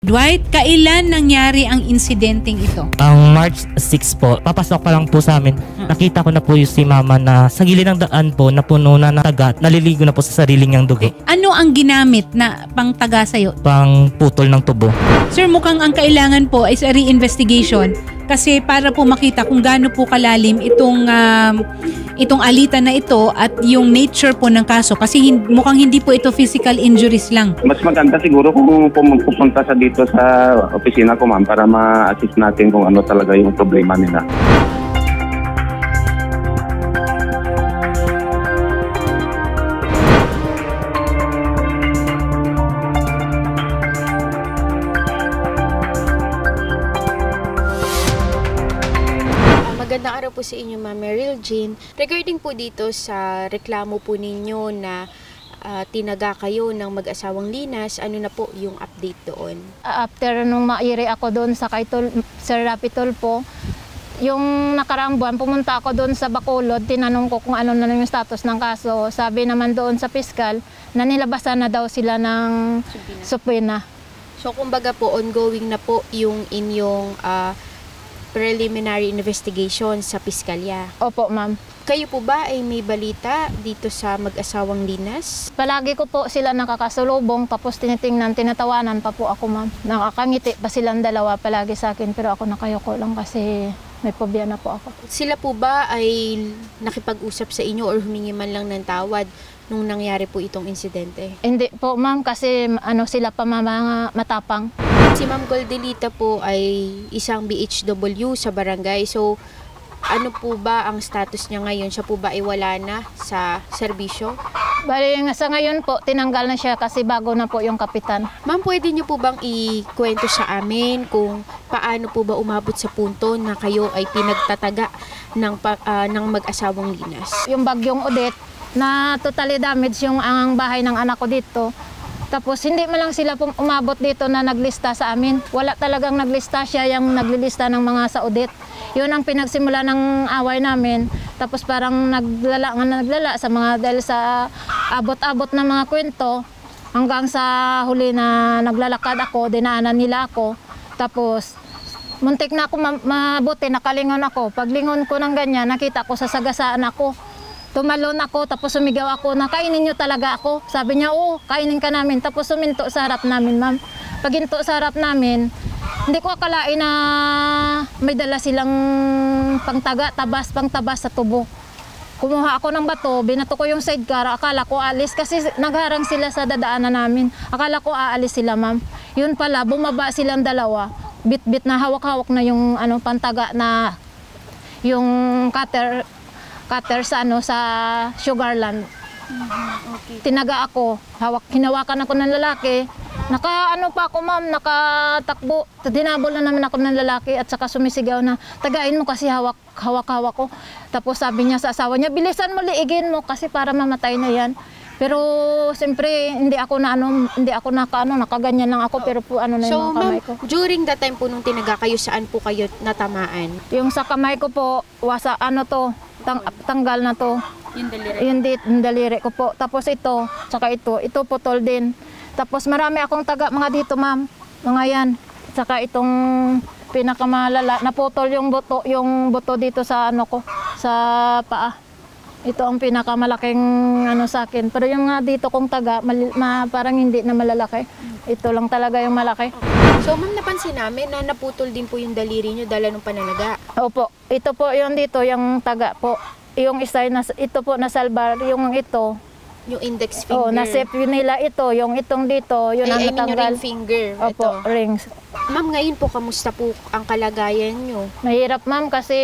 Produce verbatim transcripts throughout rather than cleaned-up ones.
Dwight, kailan nangyari ang insidenteng ito? Ang March six po, papasok pa lang po sa amin, nakita ko na po yung si mama na sa gilid ng daan po, napuno na ng taga, naliligo na po sa sarili niyang dugo. Ano ang ginamit na pangtaga sa'yo? Pang putol ng tubo. Sir, mukhang ang kailangan po is a re-investigation kasi para po makita kung gaano po kalalim itong um, itong alitan na ito at yung nature po ng kaso kasi hin- mukhang hindi po ito physical injuries lang. Mas maganda siguro kung pumunta sa dito sa opisina ko, ma'am, para ma-assist natin kung ano talaga yung problema nila. Magandang araw po sa inyo, Ma'am Meryl Jane. Regarding po dito sa reklamo po ninyo na uh, tinaga kayo ng mag-asawang Linas, ano na po yung update doon? After nung mairi ako doon sa kay Tol, Sir Rapi Tulfo, yung nakaraang buwan, pumunta ako doon sa Bacolod, tinanong ko kung ano na yung status ng kaso. Sabi naman doon sa piskal na nilabasan na daw sila ng subpoena. So kumbaga po, ongoing na po yung inyong uh, preliminary investigation sa piskalya. Opo, ma'am. Kayo po ba ay may balita dito sa mag-asawang Linas? Palagi ko po sila nakakasulubong, tapos tinitingnan, tinatawanan pa po ako, ma'am. Nakakangiti pa silang dalawa palagi sa akin, pero ako nakayoko lang kasi may pobya na po ako. Sila po ba ay nakipag-usap sa inyo or humingi man lang ng tawad nung nangyari po itong insidente? Hindi po, ma'am, kasi ano sila pa mga matapang. Si Ma'am Goldelita po ay isang B H W sa barangay. So, ano po ba ang status niya ngayon? Siya po ba ay wala na sa serbisyo? Bali, sa ngayon po, tinanggal na siya kasi bago na po yung kapitan. Ma'am, pwede niyo po bang ikwento sa amin kung paano po ba umabot sa punto na kayo ay pinagtataga ng, uh, ng mag-asawang Linas? Yung bagyong Odette na totally damage yung ang bahay ng anak ko dito. Tapos hindi man lang sila umabot dito na naglista sa amin. Wala talagang naglista, siya yung naglilista ng mga sa Odette. Yun ang pinagsimula ng away namin. Tapos parang naglala nga naglala sa mga dahil sa abot-abot na mga kwento. Hanggang sa huli na naglalakad ako, dinaanan nila ako. Tapos muntik na ako mabuti, nakalingon ako. Paglingon ko ng ganyan, nakita ko sa sagasaan ako. Tumalon ako, tapos sumigaw ako na kainin niyo talaga ako. Sabi niya, oo, kainin ka namin. Tapos suminto sa harap namin, ma'am. Paginto sa harap namin, hindi ko akalain na may dala silang pangtaga, tabas, pangtabas sa tubo. Kumuha ako ng bato, binato ko yung sidecar, akala ko alis kasi nagharang sila sa dadaanan namin. Akala ko aalis sila, ma'am. Yun pala, bumaba silang dalawa. Bit-bit na hawak-hawak na yung ano, pantaga na yung cutter, cutter sa ano sa Sugarland. Mm-hmm. Okay. Tinaga ako, hawak hinawakan ako ng lalaki. Naka ano pa ako, ma'am, nakatakbo. Dinabol na naman ako ng lalaki at saka sumisigaw na tagain mo kasi hawak hawak-hawak ko. Tapos sabi niya sa asawa niya, bilisan mo, liigin mo kasi para mamatay na yan. Pero siyempre hindi ako na ano, hindi ako nakaano, nakaganyan lang ako, pero po ano na so, yung kamay ko. So, during that time po nung tinaga kayo, saan po kayo natamaan? Yung sa kamay ko po, wasa ano to, Tang, tanggal na to. Yung daliri? Yung, di, yung daliri ko po. Tapos ito, saka ito, ito putol din. Tapos marami akong taga mga dito, ma'am. Mga yan. Saka itong pinakamalala, naputol yung buto, yung buto dito sa ano ko, sa paa. Ito ang pinakamalaking ano sa akin. Pero yung nga dito kong taga, mal, ma, parang hindi na malalaki. Ito lang talaga yung malaki. So, ma'am, napansin namin na naputol din po yung daliri nyo dala ng pananaga. Opo. Ito po yung dito, yung taga po. Yung isa, ito po nasalbar, yung ito. Yung index finger. Oh, nasip yun nila ito, yung itong dito, yun ang I mean, natanggal. yung ring finger. Opo, ito. rings. Ma'am, ngayon po, kamusta po ang kalagayan nyo? Mahirap, ma'am, kasi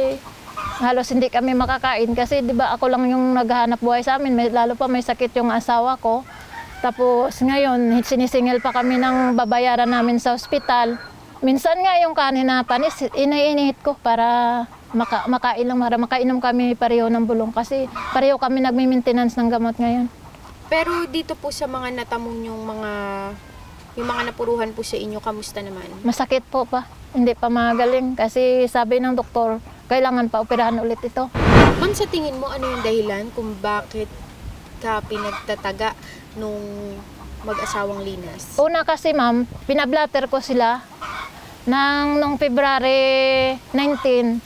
halos hindi kami makakain. Kasi di ba ako lang yung naghahanap buhay sa amin, may, lalo pa may sakit yung asawa ko. Tapos ngayon, sinisingil pa kami ng babayaran namin sa ospital. Minsan nga yung kanin na panis, iniinihit ko para maka, makain lang, para makainom kami pareho ng bulong. Kasi pareho kami nagmi-maintenance ng gamot ngayon. Pero dito po sa mga natamong yung mga, yung mga napuruhan po sa inyo, kamusta naman? Masakit po pa, hindi pa magaling. Kasi sabi ng doktor, kailangan pa operahan ulit ito. Ma'am, sa tingin mo, ano yung dahilan kung bakit ka pinagtataga nung mag-asawang Linas? Una kasi ma'am, pinablatter ko sila nang nung February nineteen.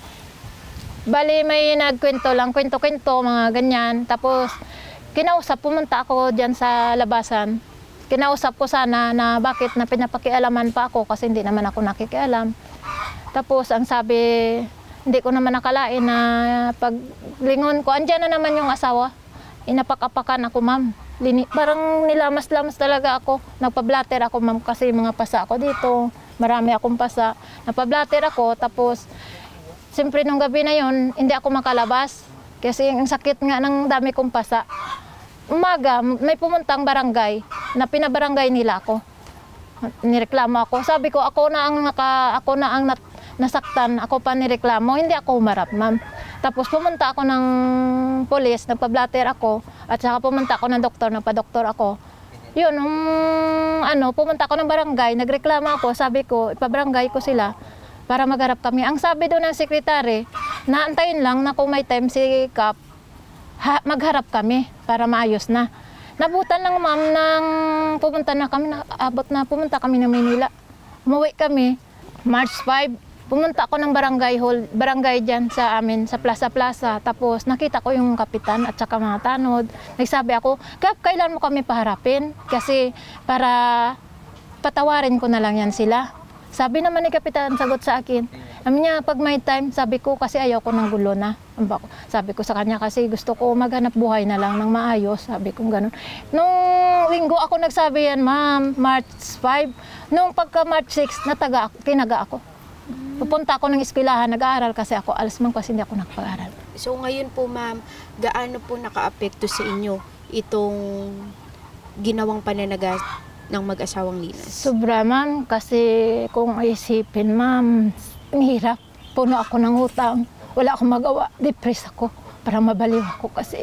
Bali may nagkwento lang, kwento-kwento, mga ganyan. Tapos kinausap, pumunta ako dyan sa labasan. Kinausap ko sana na bakit na pinapakialaman pa ako kasi hindi naman ako nakikialam. Tapos ang sabi, hindi ko naman nakalain na paglingon ko, andyan na naman yung asawa. Inapak-apakan ako ma'am. Lini, parang nilamas-lamas talaga ako. Nagpa-blatter ako ma'am kasi mga pasa ako dito. Marami akong pasa. Nagpa-blatter ako tapos siyempre nung gabi na yon hindi ako makalabas. Kasi ang sakit nga ng dami kong pasa. Umaga, may pumuntang barangay na pinabarangay nila ako. Nireklamo ako. Sabi ko, ako na ang, naka, ako na ang nat, nasaktan. Ako pa nireklamo. Hindi ako umarap, ma'am. Tapos pumunta ako ng polis, nagpa-blatter ako. At saka pumunta ako ng doktor, nagpa-doktor ako. Yun, um, ano, pumunta ako ng barangay, nagreklamo ako. Sabi ko, ipabarangay ko sila para magharap kami. Ang sabi doon ng sekretary, naantayin lang na kung may time si Kap, ha, magharap kami para maayos na. Nabutan lang ma'am nang pumunta na kami, abot na pumunta kami ng Manila. Umuwi kami, March five. Pumunta ako ng barangay hall, barangay dyan sa amin, sa Plaza Plaza. Tapos nakita ko yung kapitan at saka mga tanod. Nagsabi ako, Kap, kailan mo kami paharapin? Kasi para patawarin ko na lang yan sila. Sabi naman ni kapitan, sagot sa akin, sabi niya, pag may time, sabi ko, kasi ayaw ko ng gulo na. Sabi ko sa kanya, kasi gusto ko maghanap buhay na lang ng maayos. Sabi ko gano'n. Nung linggo ako nagsabi yan, ma'am, March five. Nung pagka March six, nataga ako, tinaga ako. Pupunta ako ng eskwelahan, nag-aaral kasi ako, alas man kasi hindi ako nakapag-aaral. So ngayon po ma'am, gaano po naka-apekto sa inyo itong ginawang pananaga ng mag-asawang Linas? Sobra ma'am, kasi kung isipin ma'am, ang hirap. Puno ako ng utang, wala akong magawa, depress ako, para mabaliw ako kasi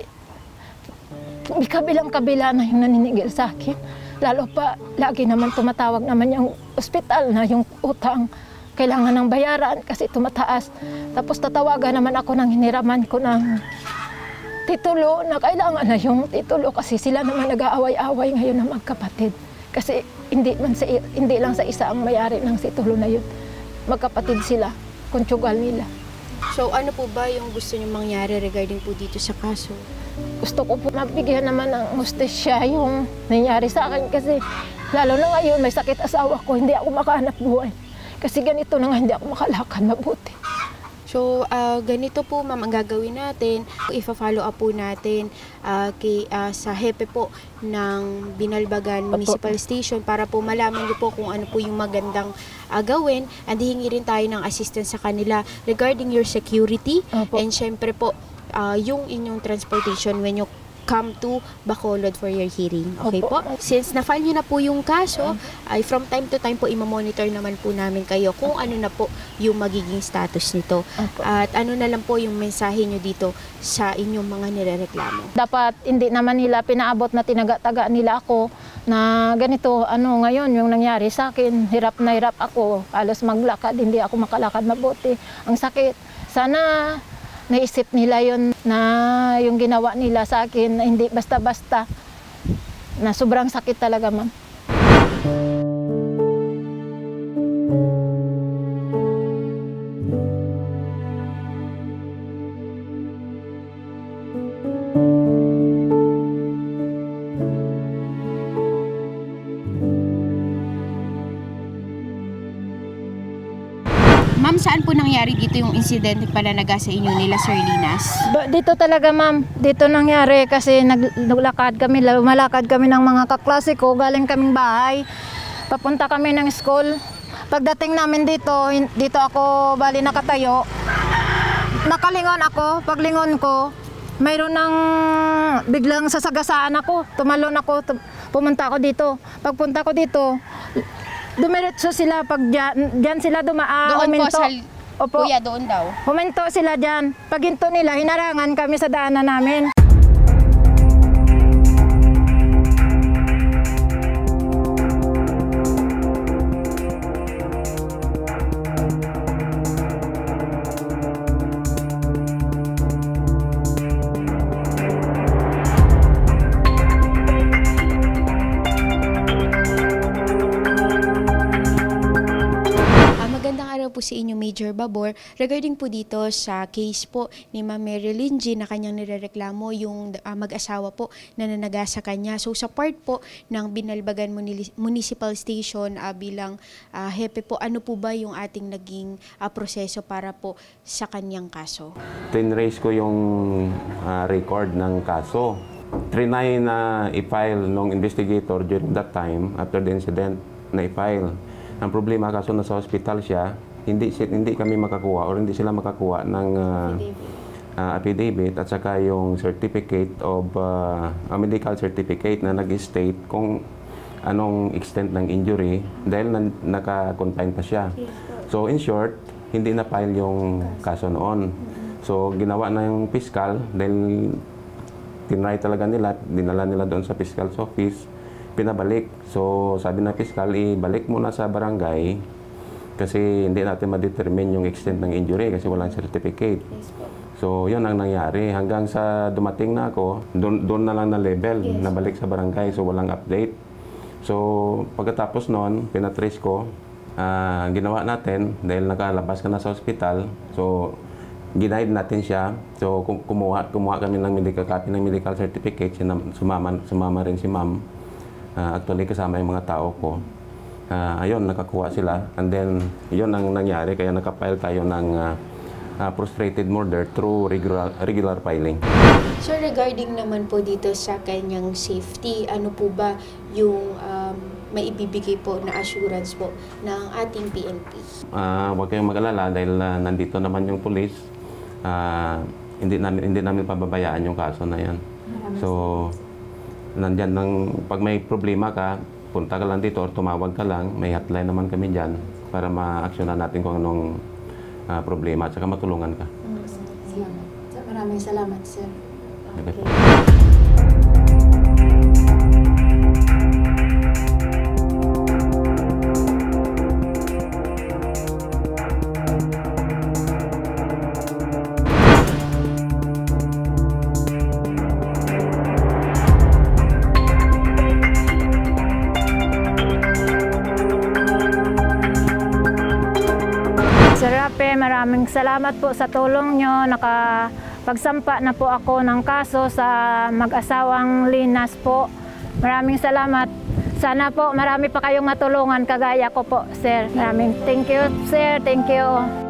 may kabilang-kabila na yung naninigil sa akin. Lalo pa, lagi naman tumatawag naman yung ospital na yung utang. Kailangan ng bayaran kasi tumataas. Tapos tatawagan naman ako ng hiniraman ko ng titulo na kailangan na yung titulo kasi sila naman nag-aaway-away ngayon na magkapatid. Kasi hindi, man sa, hindi lang sa isa ang mayari ng titulo na yun. Magkapatid sila, konjugal nila. So ano po ba yung gusto niyo mangyari regarding po dito sa kaso? Gusto ko po mabigyan naman ng hustisya yung nangyari sa akin kasi lalo na ngayon may sakit asawa ko, hindi ako makahanap buhay. Kasi ganito na nga, hindi ako makalakad mabuti. So, uh, ganito po ma'am ang gagawin natin. Ifa-follow up po natin uh, kay, uh, sa hepe po ng Binalbagan Municipal Station para po malaman niyo po kung ano po yung magandang uh, gawin. And hihingi rin tayo ng assistance sa kanila regarding your security. Opo. And syempre po, uh, yung inyong transportation when you come to Bacolod for your hearing. Okay Opo. Po? Since na-file nyo na po yung kaso, ay from time to time po imamonitor naman po namin kayo kung ano na po yung magiging status nito. Opo. At ano na lang po yung mensahe nyo dito sa inyong mga nirereklamo. Dapat hindi naman nila pinaabot na tinaga-taga nila ako na ganito, ano ngayon yung nangyari sa akin, hirap na hirap ako, alas maglakad, hindi ako makalakad mabuti. Ang sakit. Sana naisip nila yun na yung ginawa nila sa akin na hindi basta-basta, na sobrang sakit talaga ma'am. Ma'am, saan po nangyari dito yung insidente pananaga sa inyo nila, Sir Linas? Dito talaga ma'am, dito nangyari kasi naglakad kami, lumalakad kami ng mga kaklase ko, galing kaming bahay, papunta kami ng school. Pagdating namin dito, dito ako bali nakatayo, nakalingon ako, paglingon ko, mayroon ng biglang sasagasaan ako, tumalon ako, pumunta ako dito. Pagpunta ko dito, dumiretso sila pag dyan, dyan sila dumaan. Doon huminto. po sa, Opo. Kuya, doon daw. Huminto sila dyan. Pag hinto nila, hinarangan kami sa daanan namin. Magandang araw po sa inyo, Major Babor. Regarding po dito sa case po ni Ma'am Marilyn Jean na kanyang nirereklamo yung uh, mag-asawa po na nanaga sa kanya. So sa part po ng Binalbagan Municipal Station uh, bilang uh, hepe po, ano po ba yung ating naging uh, proseso para po sa kanyang kaso? Tinrace ko yung uh, record ng kaso. Trinay na i-file ng investigator during that time, after the incident, na i-file. Ang problema, kaso nasa hospital siya, hindi hindi kami makakuha or hindi sila makakuha ng uh, uh, affidavit at saka yung certificate of uh, a medical certificate na nag-state kung anong extent ng injury dahil na, naka-confine pa siya. So in short, hindi na file yung kaso noon. So ginawa na yung fiscal dahil tinry talaga nila, dinala nila doon sa fiscal's office, pinabalik. So, sabi na fiscal, ibalik muna sa barangay kasi hindi natin ma-determine yung extent ng injury kasi walang certificate. So, yun ang nangyari. Hanggang sa dumating na ako, doon, doon na lang na level, yes, nabalik sa barangay. So, walang update. So, pagkatapos noon, pinatrace ko, uh, ginawa natin dahil nakalabas ka na sa hospital. So, ginaid natin siya. So, kumuha, kumuha kami ng medical copy ng medical certificate. Sumama, sumama rin si ma'am. Uh, actually, kasama yung mga tao ko. Uh, ayun, nakakuha sila. And then, yun ang nangyari. Kaya nakapile tayo ng uh, uh, frustrated murder through regular, regular filing. So, regarding naman po dito sa kanyang safety, ano po ba yung um, maibibigay po na assurance po ng ating P N P? Uh, huwag kayong mag-alala dahil uh, nandito naman yung police. Uh, hindi, namin, hindi namin pababayaan yung kaso na yan. So, nandyan ng, pag may problema ka, punta ka lang dito or tumawag ka lang, may hotline naman kami dyan para ma-actionan natin kung anong uh, problema at saka matulungan ka. Salamat. Maraming salamat, sir. Okay. Maraming salamat po sa tulong nyo. Nakapagsampa na po ako ng kaso sa mag-asawang Linas po. Maraming salamat. Sana po marami pa kayong matulungan kagaya ko po, sir. Maraming thank you, sir. Thank you.